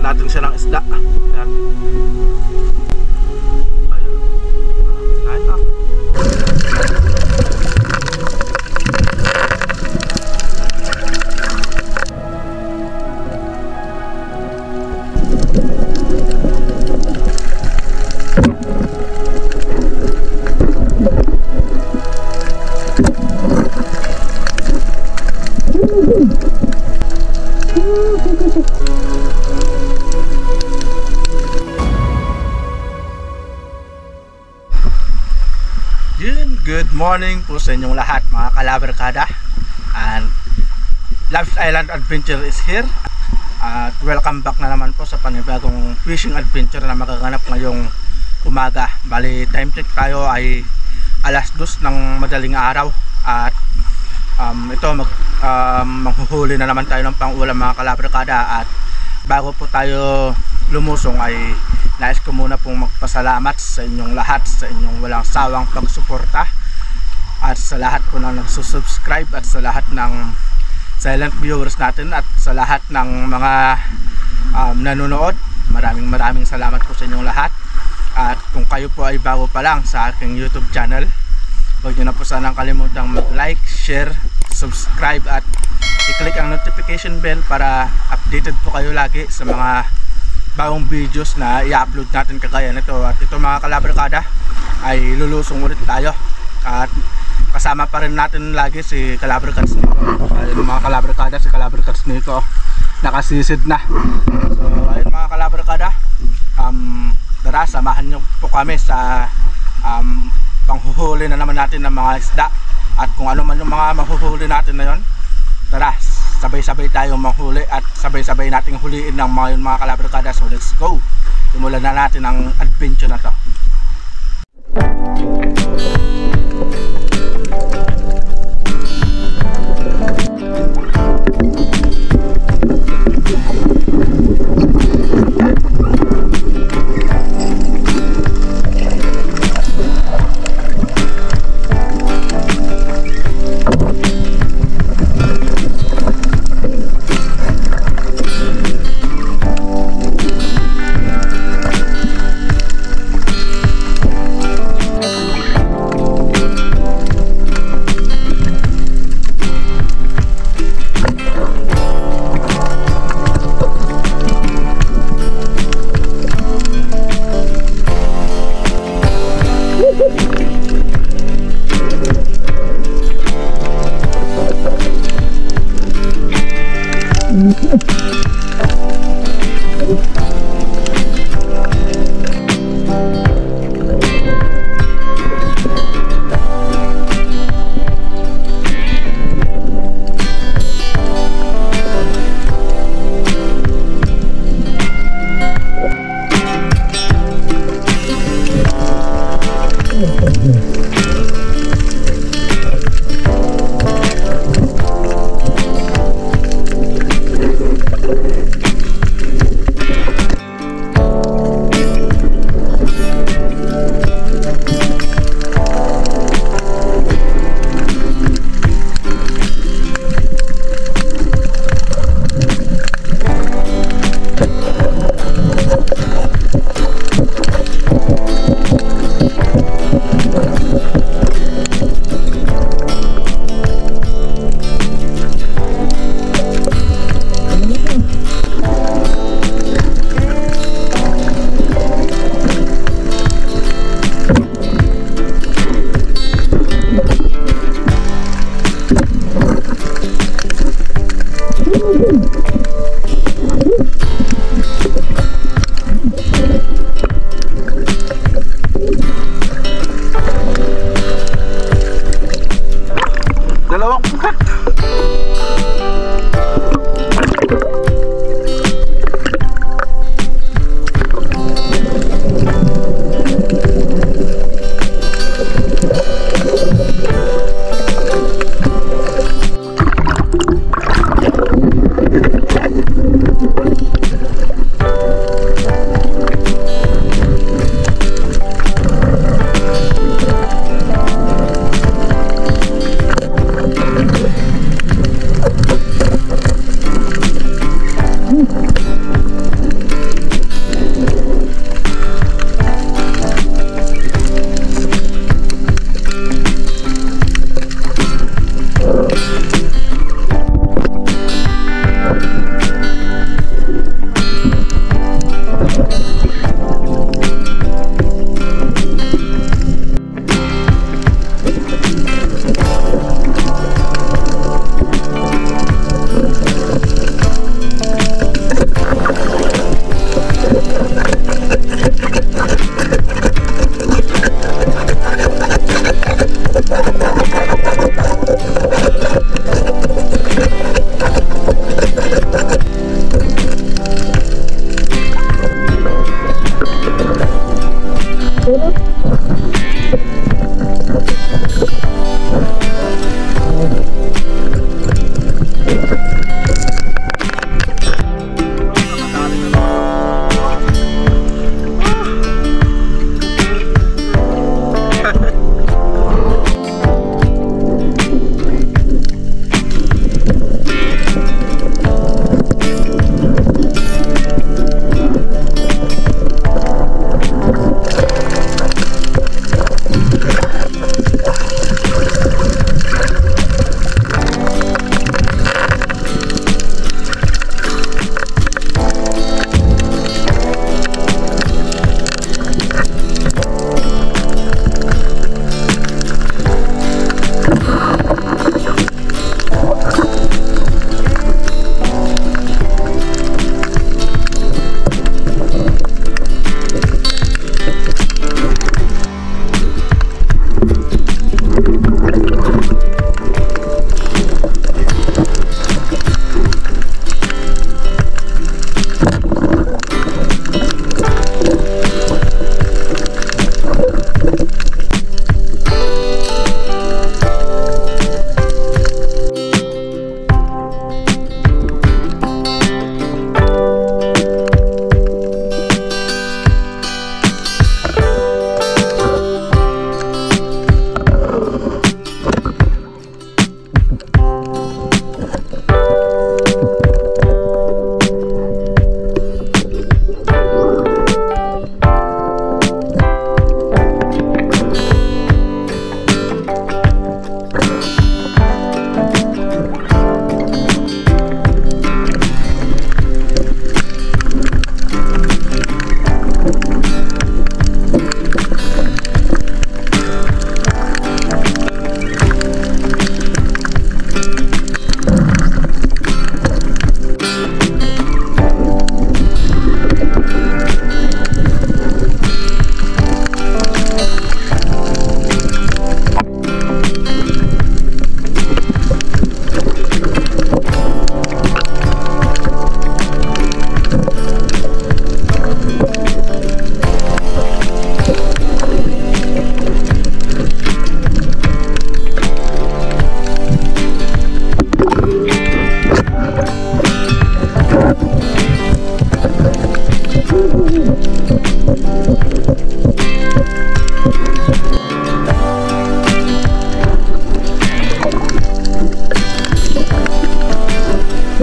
natin siya ng isda. Yan. Ayun. Kain na. Good morning po sa inyong lahat mga kalabarkada, and Love's Island Adventure is here at welcome back na naman po sa panibagong fishing adventure na magaganap ngayong umaga. Bali time check tayo ay alas 2 ng madaling araw at ito manghuhuli na naman tayo ng pang-ulam mga kalabarkada. At bago po tayo lumusong ay nais ko muna pong magpasalamat sa inyong lahat, sa inyong walang sawang pagsuporta, at sa lahat po na nagsusubscribe, at sa lahat ng silent viewers natin, at sa lahat ng mga nanonood. Maraming salamat po sa inyong lahat. At kung kayo po ay bago pa lang sa aking YouTube channel, huwag nyo na po sanang kalimutang mag-like, share, subscribe at i-click ang notification bell para updated po kayo lagi sa mga bagong videos na i-upload natin kagaya nito. At ito mga kalabarkada ay lulusong ulit tayo at kasama pa rin natin lagi si Kalabarkats Nico. Ayun mga kalabarkada, si Kalabarkats Nico nakasisid na. So ayun mga kalabarkada, tara samahan nyo po kami sa panghuhuli na naman natin ng mga isda. At kung ano man yung mga mahuhuli natin na yun, tara sabay-sabay tayong manghuli at sabay-sabay nating huliin ng mga kalabarkada. So let's go, simulan na natin ang adventure na to.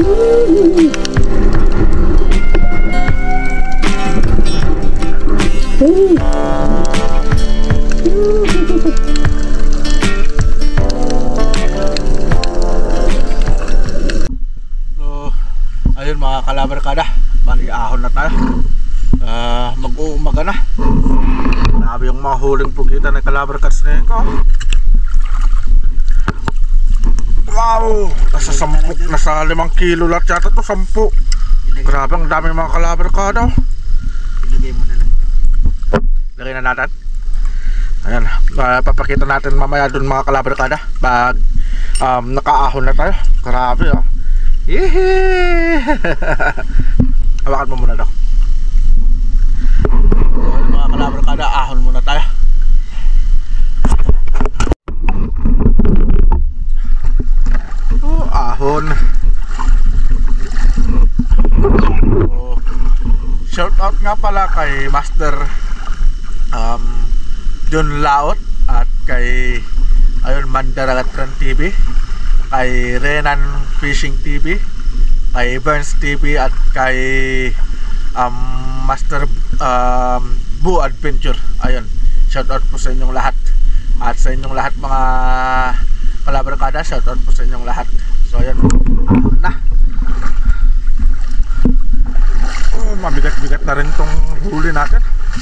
Ayun mga kalabarkada, bali ahon na tayo. Mag-uumaga na. Grabe yung mga huling pugitan ng kalabarkads na yun ko. Wow! Nasa 5 kilo lahat yata to, 10. Grabe, ang dami mga kalabarkada. Ilagay mo na lang. Lagay na natin. Ayan, papakita natin mamaya dun mga kalabarkada pag nakaahon na tayo. Grabe oh. Yehey! Hawakan mo muna daw. So, mga kalabarkada, ahon muna tayo. Ahon. So, shout out nga pala kay Master John Laot at kay Mandaragatran TV, kay Renan Fishing TV, kay Burns TV at kay Master Boo Adventure. Ayun, shout out po sa inyong lahat. At sa inyong lahat mga kalabarkada, shout out po sa inyong lahat. So ayun, ahon na. Mabigat-bigat na rin tong huli natin.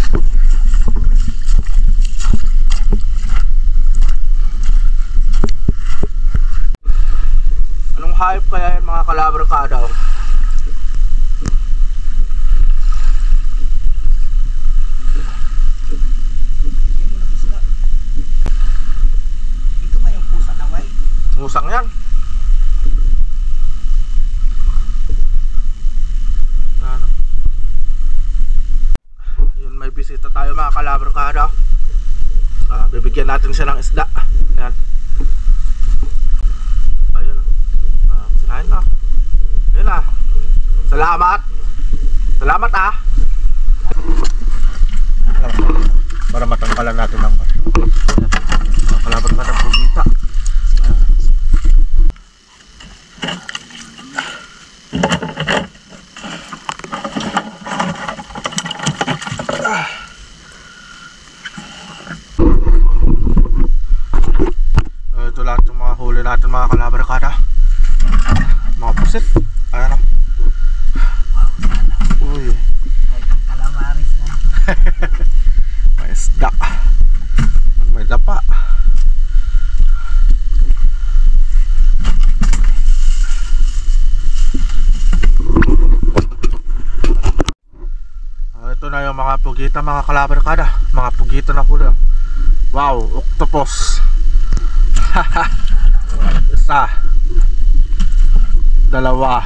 Hype kaya yung mga kalabarkada oh. Bigyan mo ng isda. Ito ba yung pusa na white? Musang yan. Ano? Yun, may bisita tayo mga kalabarkada. Bibigyan natin siya ng isda. Yan. Ayun na. Ayun na. Salamat. Salamat ah. Para matangkalan natin ng kalaban na ng pugita. Ito lahat yung mga huli natin mga kalabarkada. Mga pusit. Ayan o. Uy. May kalamaris na. May isda. May dapa. Ito na yung mga pugita mga kalabarkada. Mga pugita na huli. Wow, octopus. Isa, 2, 3, 4, 5,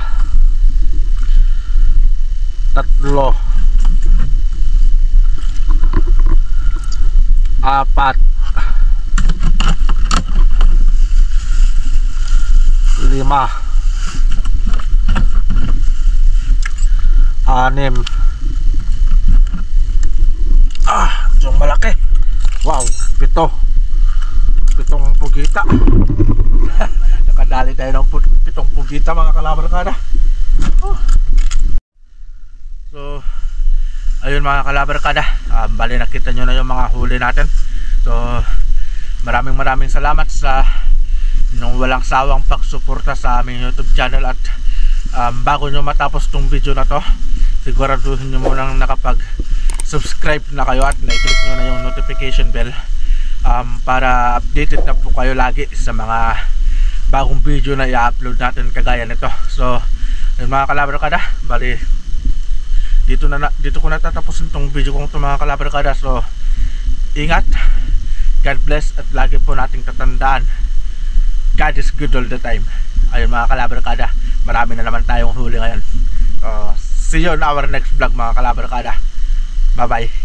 6, yung malaki. Wow, 7 pugita. Nakadali tayo ng 7 pugita mga kalabarkada. So ayun mga kalabarkada, bali nakita nyo na yung mga huli natin. So maraming salamat sa inyong walang sawang pagsuporta sa aming YouTube channel. At bago nyo matapos tong video na to, siguraduhin nyo munang nakapag subscribe na kayo at na-click nyo na yung notification bell para updated na po kayo lagi sa mga bagong video na i-upload natin kagaya nito. So yun mga kalabarkada, bali dito ko natatapusin tong video kong ito mga kalabarkada. So ingat, God bless, at lagi po nating tatandaan, God is good all the time. Ayun mga kalabarkada, marami na naman tayong huli ngayon. See you on our next vlog mga kalabarkada. Bye bye.